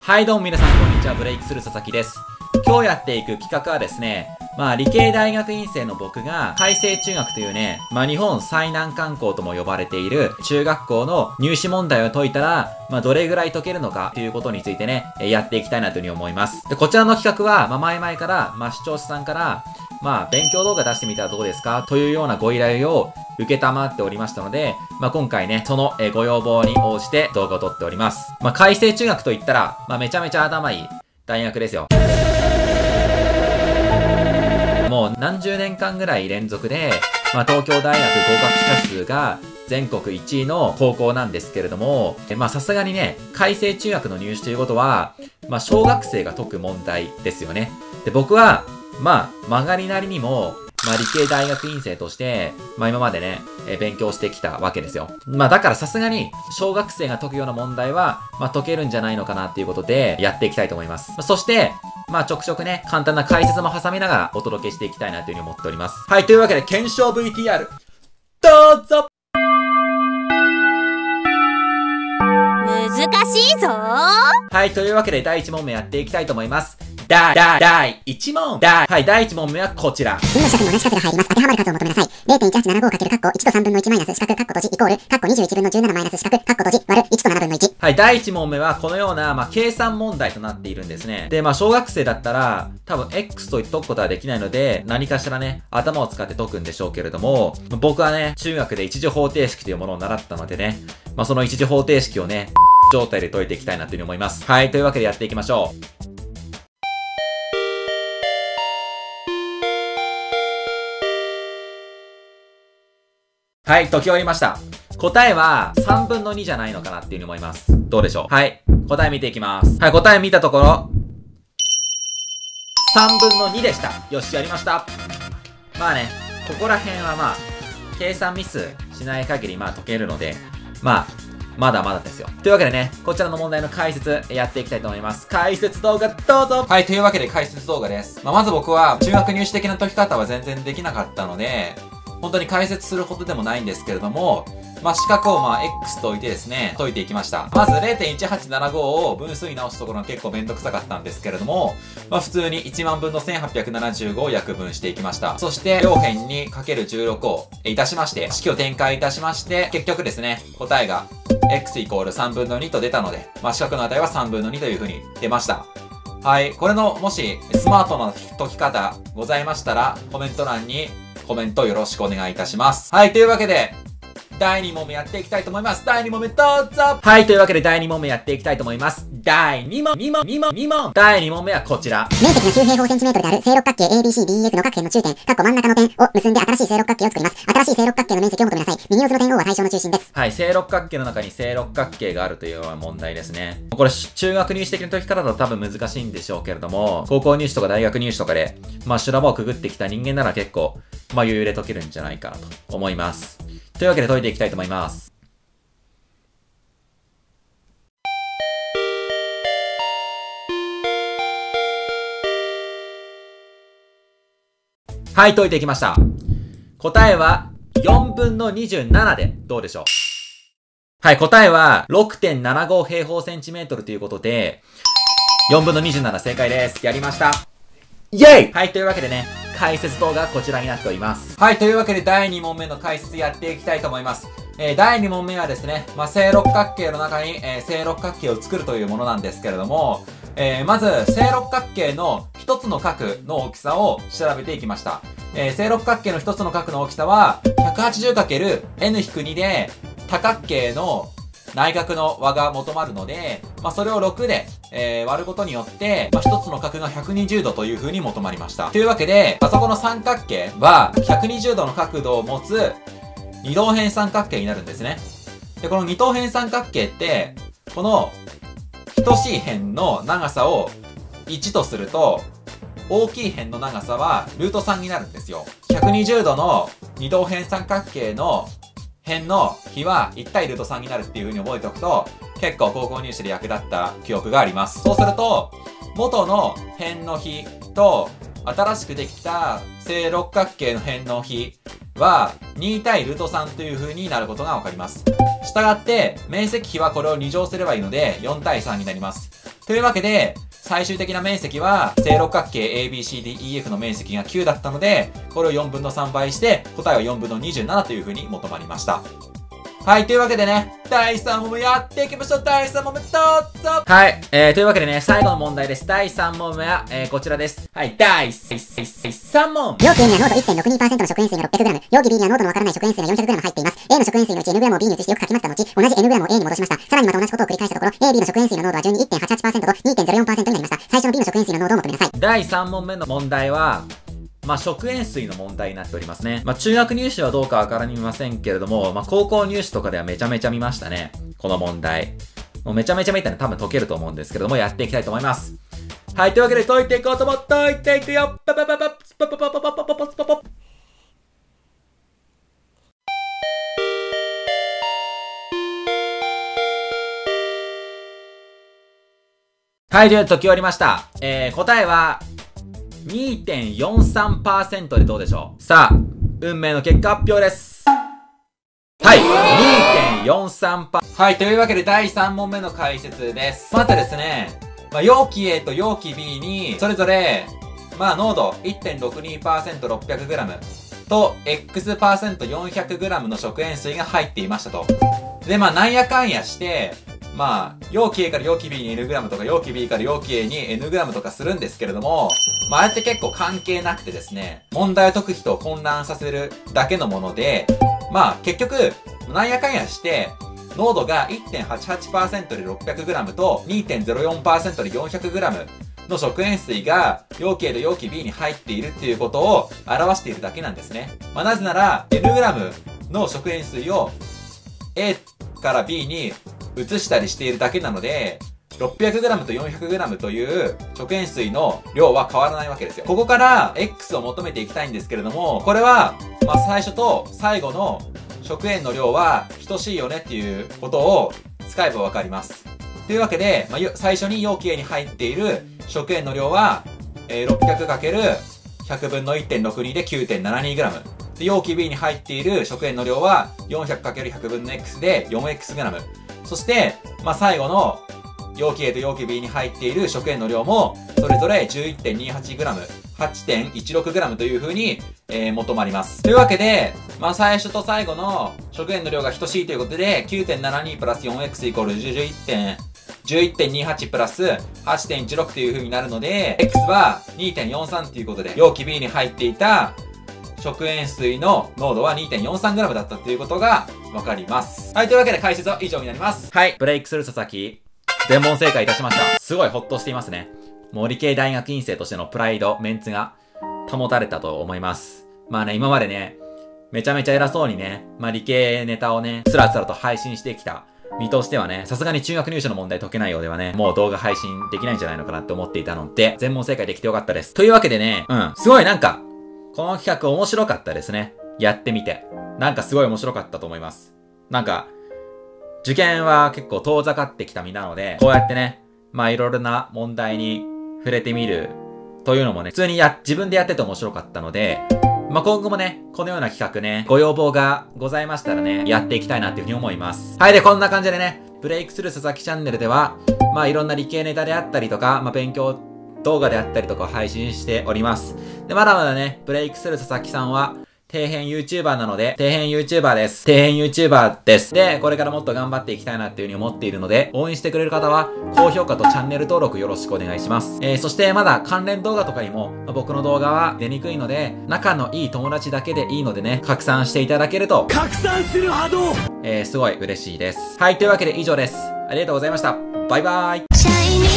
はいどうも皆さんこんにちは、ブレイクスルー佐々木です。今日やっていく企画はですね、理系大学院生の僕が、開成中学というね、日本最難関校とも呼ばれている中学校の入試問題を解いたら、どれぐらい解けるのかということについてね、やっていきたいなというふうに思います。で、こちらの企画は、前々から、視聴者さんから、勉強動画出してみたらどうですかというようなご依頼を受けたまっておりましたので、今回ね、そのご要望に応じて動画を撮っております。開成中学といったら、めちゃめちゃ頭いい大学ですよ。もう何十年間ぐらい連続で、東京大学合格者数が全国1位の高校なんですけれども、さすがにね、開成中学の入試ということは、小学生が解く問題ですよね。で、僕は、曲がりなりにも、理系大学院生として、今までね、勉強してきたわけですよ。だからさすがに、小学生が解くような問題は、解けるんじゃないのかなっていうことで、やっていきたいと思います。そして、ちょくちょくね、簡単な解説も挟みながらお届けしていきたいなというふうに思っております。はい、というわけで、検証 VTR、どうぞ。 難しいぞ。 はい、というわけで、第1問目やっていきたいと思います。第1問。第1問目はこちら。 次の四角に同じ数が入ります。当てはまる数を求めなさい。0.1875 かける1と3分の1マイナス四角閉じイコール21分の17マイナス四角閉じ割る1と7分の1。 はい、第1問目はこのような、計算問題となっているんですね。で、小学生だったら、多分 X と解くことはできないので、何かしらね、頭を使って解くんでしょうけれども、僕はね、中学で一次方程式というものを習ったのでね、その一次方程式をね、状態で解いていきたいなというふうに思います。はい、というわけでやっていきましょう。はい、解き終わりました。答えは3分の2じゃないのかなっていうふうに思います。どうでしょう？はい、答え見ていきます。はい、答え見たところ、3分の2でした。よし、やりました。ここら辺は計算ミスしない限り解けるので、まだまだですよ。というわけでね、こちらの問題の解説やっていきたいと思います。解説動画どうぞ。はい、というわけで解説動画です。まず僕は中学入試的な解き方は全然できなかったので、本当に解説するほどでもないんですけれども、四角をX と置いてですね、解いていきました。まず 0.1875 を分数に直すところが結構めんどくさかったんですけれども、普通に1万分の1875を約分していきました。そして、両辺にかける16をいたしまして、式を展開いたしまして、結局ですね、答えが x イコール3分の2と出たので、四角の値は3分の2という風に出ました。はい、これのもしスマートな解き方ございましたら、コメント欄にコメントよろしくお願いいたします。はい、というわけで、第2問目やっていきたいと思います。第2問目どうぞ。はい、というわけで第2問目やっていきたいと思います。第2問。第2問目はこちら。 面積が9平方センチメートルである正六角形 ABCDEF の各辺の中点、真ん中の点を結んで新しい正六角形を作ります。新しい正六角形の面積を求めなさい。右の図の点 O は対象の中心です。 はい、正六角形の中に正六角形があるというような問題ですね。これ、中学入試的な解き方だと多分難しいんでしょうけれども、高校入試とか大学入試とかで、修羅場をくぐってきた人間なら結構、余裕で解けるんじゃないかなと思います。というわけで解いていきたいと思います。はい、解いていきました。答えは4分の27でどうでしょう？はい、答えは 6.75 平方センチメートルということで、4分の27正解です。やりました。イェイ！はい、というわけでね、解説動画はこちらになっております。はい、というわけで第2問目の解説やっていきたいと思います。第2問目はですね、正六角形の中に、正六角形を作るというものなんですけれども、まず、正六角形の一つの角の大きさを調べていきました。正六角形の一つの角の大きさは、180×n-2 で、多角形の内角の和が求まるので、それを6で、割ることによって、一つの角が120度という風に求まりました。というわけで、そこの三角形は、120度の角度を持つ、二等辺三角形になるんですね。で、この二等辺三角形って、この、等しい辺の長さを1とすると、大きい辺の長さはルート3になるんですよ。120度の二等辺三角形の辺の比は1対ルート3になるっていう風に覚えておくと、結構高校入試で役立った記憶があります。そうすると、元の辺の比と、新しくできた正六角形の辺の比は2対ルート3という風になることがわかります。したがって、面積比はこれを2乗すればいいので、4対3になります。 というわけで、最終的な面積は、正六角形 ABCDEF の面積が9だったので、これを4分の3倍して、答えは4分の27という風に求まりました。はい、というわけでね、第3問目やっていきましょう。第3問目どうぞ。はい、というわけでね、最後の問題です。第3問目は、こちらです。はい、第3問。 容器 A には濃度 1.62% の食塩水が 600g、容器 B には濃度のわからない食塩水が 400g 入っています。A の食塩水のうち N g を B に移してよく書きました後、同じ N g を A に戻しました。さらにまた同じことを繰り返したところ、A、B の食塩水の濃度は順に 1.88% と 2.04% になりました。最初の B の食塩水の濃度を求めなさい。 第3問目の問題は、食塩水の問題になっておりますね。中学入試はどうかわからませんけれども、高校入試とかではめちゃめちゃ見ましたね。この問題。もうめちゃめちゃ見たら多分解けると思うんですけれども、やっていきたいと思います。はい、というわけで解いていこうと思って解いていくよ。はい、というわけで解き終わりました。答えは、2.43% でどうでしょう。さあ、運命の結果発表です。はい、2.43%。はい、というわけで第3問目の解説です。まずですね、容器 A と容器 B に、それぞれ、濃度 1.62%600g と X%400g の食塩水が入っていましたと。で、なんやかんやして、容器 A から容器 Bに N g とか、容器 B から容器 A に N g とかするんですけれども、あれって結構関係なくてですね、問題を解く人を混乱させるだけのもので、結局、なんやかんやして、濃度が 1.88% で 600g と 2.04% で 400g の食塩水が容器 A と容器 B に入っているっていうことを表しているだけなんですね。なぜなら、N g の食塩水を A から B に移したりしているだけなので、600g と 400g という食塩水の量は変わらないわけですよ。ここから X を求めていきたいんですけれども、これは、最初と最後の食塩の量は等しいよねっていうことを使えばわかります。というわけで、最初に容器 A に入っている食塩の量は、600×100 分の 1.62 で 9.72g。で、容器 B に入っている食塩の量は 400×100 分の X で 4x g。そして、最後の容器 A と容器 B に入っている食塩の量も、それぞれ 11.28g、8.16g という風に、求まります。というわけで、最初と最後の食塩の量が等しいということで、9.72 プラス 4x イコール 11.28 プラス 8.16 という風になるので、x は 2.43 ということで、容器 B に入っていた食塩水の濃度は 2.43g だったということがわかります。はい、というわけで解説は以上になります。はい、ブレイクスルー佐々木。全問正解いたしました。すごいホッとしていますね。もう理系大学院生としてのプライド、メンツが保たれたと思います。今までね、めちゃめちゃ偉そうにね、理系ネタをね、スラスラと配信してきた身としてはね、さすがに中学入試の問題解けないようではね、もう動画配信できないんじゃないのかなって思っていたので、全問正解できてよかったです。というわけでね、すごいこの企画面白かったですね。やってみて。すごい面白かったと思います。受験は結構遠ざかってきた身なので、こうやってね、いろいろな問題に触れてみるというのもね、普通に自分でやってて面白かったので、今後もね、このような企画ね、ご要望がございましたらね、やっていきたいなっていうふうに思います。はい、で、こんな感じでね、ブレイクスルー佐々木チャンネルでは、いろんな理系ネタであったりとか、勉強動画であったりとかを配信しております。で、まだまだね、ブレイクスルー佐々木さんは、底辺 YouTuber なので、底辺 YouTuber です。底辺 YouTuber です。で、これからもっと頑張っていきたいなっていう風に思っているので、応援してくれる方は、高評価とチャンネル登録よろしくお願いします。そしてまだ関連動画とかにも、僕の動画は出にくいので、仲のいい友達だけでいいのでね、拡散していただけると、 拡散する波動すごい嬉しいです。はい、というわけで以上です。ありがとうございました。バイバーイ。